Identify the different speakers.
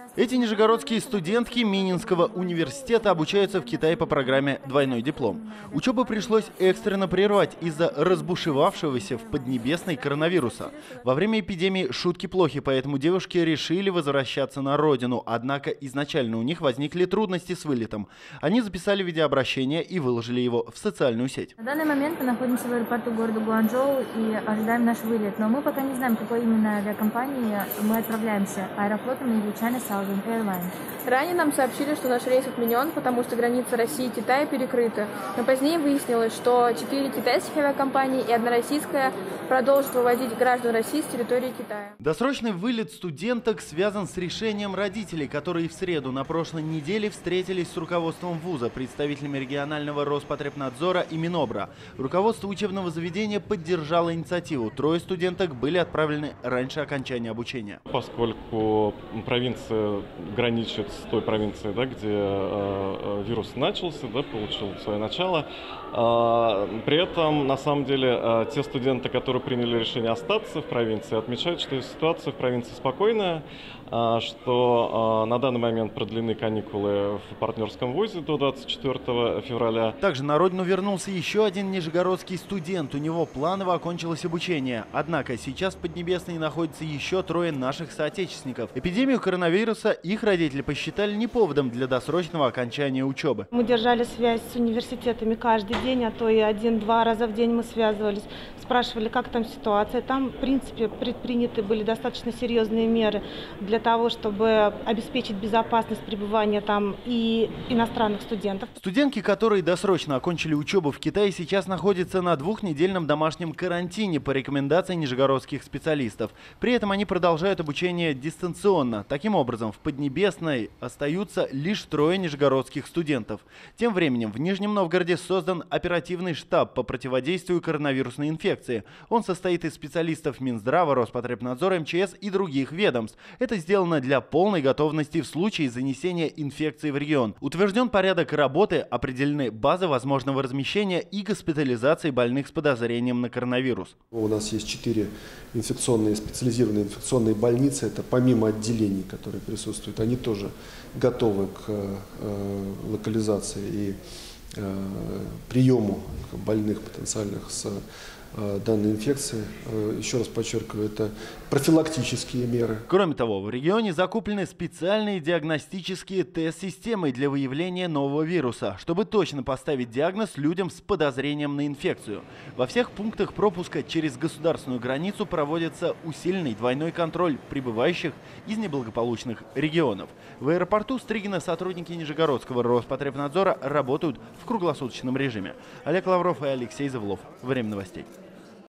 Speaker 1: Эти нижегородские студентки Мининского университета обучаются в Китае по программе «Двойной диплом». Учебу пришлось экстренно прервать из-за разбушевавшегося в Поднебесной коронавируса. Во время эпидемии шутки плохи, поэтому девушки решили возвращаться на родину. Однако изначально у них возникли трудности с вылетом. Они записали видеообращение и выложили его в социальную сеть.
Speaker 2: На данный момент мы находимся в аэропорту города Гуанчжоу и ожидаем наш вылет. Но мы пока не знаем, какой именно авиакомпании мы отправляемся. Аэрофлотом или China Southern Airlines.
Speaker 3: Ранее нам сообщили, что наш рейс отменен, потому что границы России и Китая перекрыты. Но позднее выяснилось, что 4 китайских авиакомпании и 1 российская продолжат вывозить граждан России с территории Китая.
Speaker 1: Досрочный вылет студенток связан с решением родителей, которые в среду на прошлой неделе встретились с руководством вуза, представителями регионального Роспотребнадзора и Минобра. Руководство учебного заведения поддержало инициативу. 3 студенток были отправлены раньше окончания обучения.
Speaker 4: Поскольку провинция граничит с той провинцией, где вирус начался, получил свое начало. При этом, на самом деле, те студенты, которые приняли решение остаться в провинции, отмечают, что ситуация в провинции спокойная, что на данный момент продлены каникулы в партнерском вузе до 24 февраля.
Speaker 1: Также на родину вернулся еще один нижегородский студент. У него планово окончилось обучение. Однако сейчас в Поднебесной находится еще 3 наших соотечественников. Эпидемию коронавируса их родители посчитали не поводом для досрочного окончания учебы.
Speaker 5: Мы держали связь с университетами каждый день, а то и 1-2 раза в день мы связывались, спрашивали, как там ситуация. Там, в принципе, предприняты были достаточно серьезные меры для того, чтобы обеспечить безопасность пребывания там и иностранных студентов.
Speaker 1: Студентки, которые досрочно окончили учебу в Китае, сейчас находятся на 2-недельном домашнем карантине по рекомендации нижегородских специалистов. При этом они продолжают обучение дистанционно. Таким образом, в Поднебесной остаются лишь 3 нижегородских студентов. Тем временем в Нижнем Новгороде создан оперативный штаб по противодействию коронавирусной инфекции. Он состоит из специалистов Минздрава, Роспотребнадзора, МЧС и других ведомств. Это сделано для полной готовности в случае занесения инфекции в регион. Утвержден порядок работы, определены базы возможного размещения и госпитализации больных с подозрением на коронавирус.
Speaker 6: У нас есть 4 специализированные инфекционные больницы. Это помимо отделений, которые присутствуют, они тоже готовы к локализации и приему больных потенциальных с данной инфекции. Еще раз подчеркиваю, это профилактические меры.
Speaker 1: Кроме того, в регионе закуплены специальные диагностические тест-системы для выявления нового вируса, чтобы точно поставить диагноз людям с подозрением на инфекцию. Во всех пунктах пропуска через государственную границу проводится усиленный двойной контроль прибывающих из неблагополучных регионов. В аэропорту Стригино сотрудники Нижегородского Роспотребнадзора работают в круглосуточном режиме. Олег Лавров и Алексей Завлов. Время новостей.